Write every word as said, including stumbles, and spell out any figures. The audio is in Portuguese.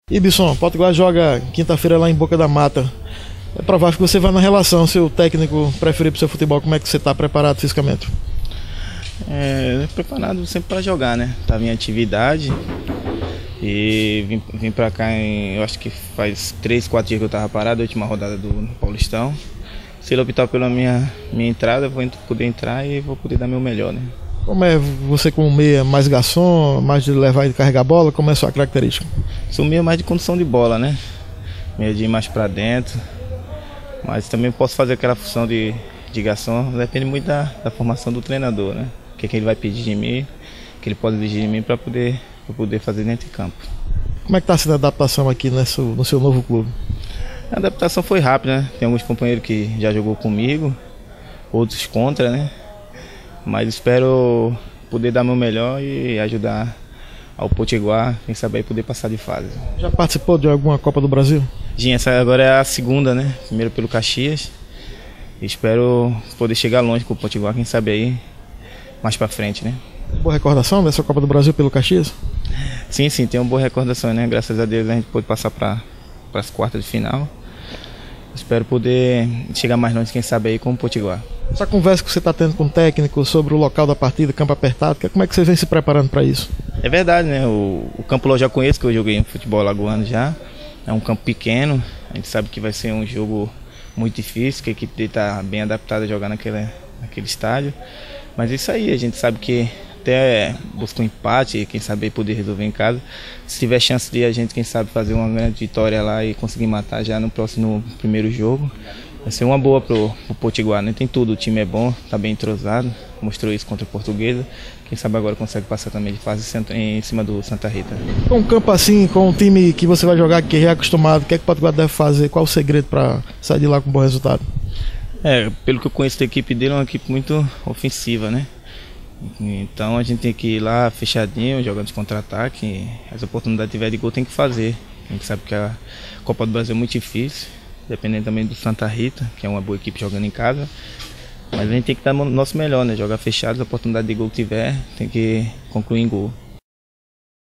Ibson, Potiguar joga quinta-feira lá em Boca da Mata. É provável que você vá na relação, seu técnico preferido para o seu futebol. Como é que você está preparado fisicamente? É, preparado sempre para jogar, né? Estava em atividade e vim, vim para cá, em, eu acho que faz três, quatro dias que eu estava parado, a última rodada do Paulistão. Se ele optar pela minha, minha entrada, eu vou poder entrar e vou poder dar meu melhor, né? Como é você como meia, mais garçom, mais de levar e carregar a bola? Como é a sua característica? Sou meia mais de condução de bola, né? Meia de ir mais para dentro. Mas também posso fazer aquela função de, de garçom, depende muito da, da formação do treinador, né? O que, é que ele vai pedir de mim, o que ele pode exigir de mim para poder, pra poder fazer dentro de campo. Como é que está sendo a adaptação aqui nesse, no seu novo clube? A adaptação foi rápida, né? Tem alguns companheiros que já jogou comigo, outros contra, né? Mas espero poder dar meu melhor e ajudar ao Potiguar, quem sabe aí poder passar de fase. Já participou de alguma Copa do Brasil? Sim, essa agora é a segunda, né? Primeiro pelo Caxias. Espero poder chegar longe com o Potiguar, quem sabe aí mais pra frente, né? Boa recordação dessa Copa do Brasil pelo Caxias? Sim, sim, tem uma boa recordação, né? Graças a Deus a gente pôde passar para as quartas de final. Espero poder chegar mais longe, quem sabe aí com o Potiguar. Essa conversa que você está tendo com o técnico sobre o local da partida, campo apertado, como é que você vem se preparando para isso? É verdade, né? O, o campo lá eu já conheço, que eu joguei em futebol lagoano já. É um campo pequeno, a gente sabe que vai ser um jogo muito difícil, que a equipe está bem adaptada a jogar naquele, naquele estádio. Mas é isso aí, a gente sabe que até busca um empate, quem sabe aí poder resolver em casa. Se tiver chance de a gente, quem sabe, fazer uma grande vitória lá e conseguir matar já no próximo primeiro jogo, vai ser uma boa pro, pro Potiguar, né? Tem tudo, o time é bom, tá bem entrosado, mostrou isso contra a Portuguesa. Quem sabe agora consegue passar também de fase em cima do Santa Rita. Com um campo assim, com um time que você vai jogar que é acostumado, o que é que o Potiguar deve fazer? Qual o segredo para sair de lá com um bom resultado? É, pelo que eu conheço da equipe dele, é uma equipe muito ofensiva, né? Então a gente tem que ir lá fechadinho, jogando de contra-ataque. As oportunidades que tiver de gol tem que fazer. A gente sabe que a Copa do Brasil é muito difícil, dependendo também do Santa Rita, que é uma boa equipe jogando em casa. Mas a gente tem que dar o nosso melhor, né? Jogar fechado, a oportunidade de gol que tiver, tem que concluir em gol.